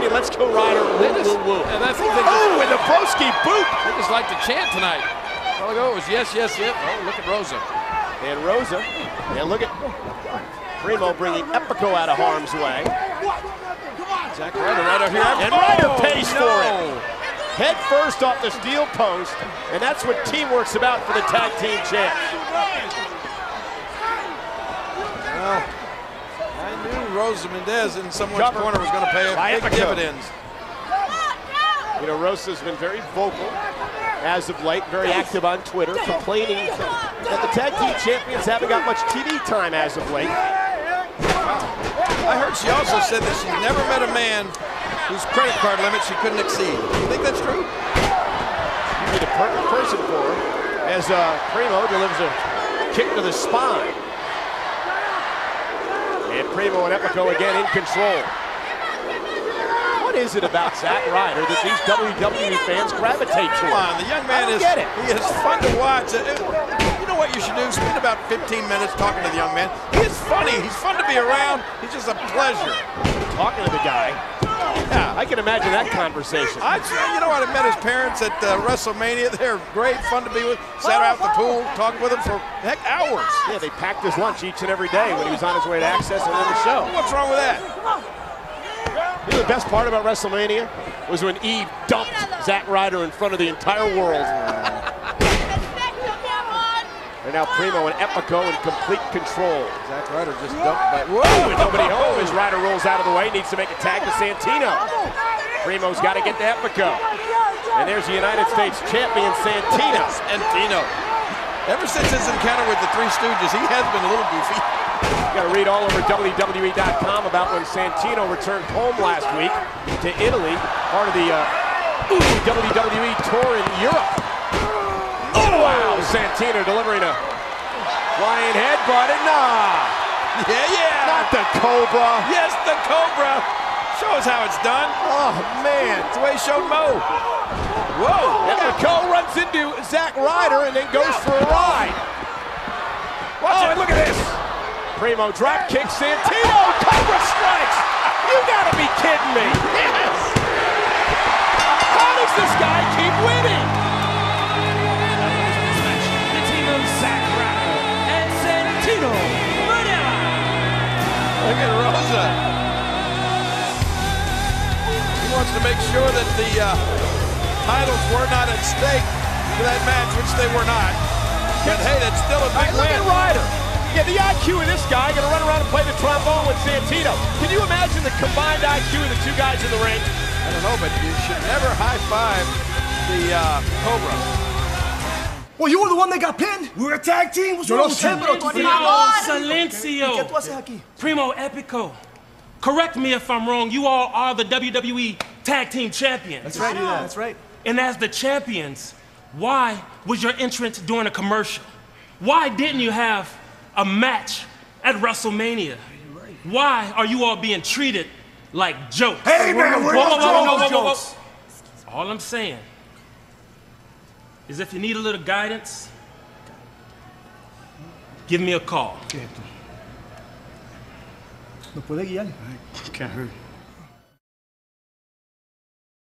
singing "Let's Go Ryder." Woo, woo, woo. And I think with the Broski boot. They just like to chant tonight. A while ago it was yes, yes, yes. Oh, look at Rosa. And Rosa. And look at Primo bringing Epico out of harm's way. Zack Ryder right up here. And Ryder pays for it. Head first off the steel post, and that's what teamwork's about for the tag team champs. Well, I knew Rosa Mendez in someone's corner was going to pay big dividends. You know, Rosa's been very vocal as of late, very active on Twitter, complaining that the tag team champions haven't got much TV time as of late. I heard she also said that she's never met a man whose credit card limit she couldn't exceed. You think that's true? You'd be the perfect person for her, as Primo delivers a kick to the spine. And Primo and Epico again in control. What is it about Zack Ryder that these WWE fans gravitate to? Come on, the young man he is fun to watch. You know what you should do? Spend about 15 minutes talking to the young man. He is funny. He's fun to be around. He's just a pleasure. Talking to the guy. Yeah, I can imagine that conversation. You know what? I met his parents at WrestleMania. They're great, fun to be with. Sat out at the pool, talked with him for heck hours. Yeah, they packed his lunch each and every day when he was on his way to Access and then the show. What's wrong with that? You know, the best part about WrestleMania was when Eve dumped Zack Ryder in front of the entire world. And now Primo and Epico in complete control. Zack Ryder just dumped by. Whoa! With nobody home as Ryder rolls out of the way, needs to make a tag to Santino. Primo's got to get to Epico. And there's the United States champion, Santino. Santino. Ever since his encounter with the Three Stooges, he has been a little goofy. You got to read all over WWE.com about when Santino returned home last week to Italy, part of the WWE tour in Europe. Oh, wow, Santino delivering a flying headbutt, and Yeah. not the Cobra. Yes, the Cobra. Show us how it's done. Oh, man. That's the way he showed Mo. Whoa. Epico runs into Zack Ryder and then goes for a ride. Watch it, look at this. Primo drop kick, Santino, Cobra strikes. You gotta be kidding me. Yes. How does this guy keep winning? The team of Zack Ryder and Santino Marella. Look at Rosa. He wants to make sure that the titles were not at stake for that match, which they were not. But hey, that's still a big Look win. at Ryder. Yeah, the IQ of this guy gonna run around and play the trombone with Santino. Can you imagine the combined IQ of the two guys in the ring? I don't know, but you should never high-five the Cobra. Well, you were the one that got pinned. We were a tag team. What's wrong with you? Silencio. Primo Epico. Correct me if I'm wrong. You all are the WWE Tag Team Champions. That's right. That's right. And as the champions, why was your entrance during a commercial? Why didn't you have a match at WrestleMania? Why are you all being treated like jokes? Hey, man, we're not jokes. All I'm saying is if you need a little guidance, give me a call. ¿Nos puede guiar? Can't hurt.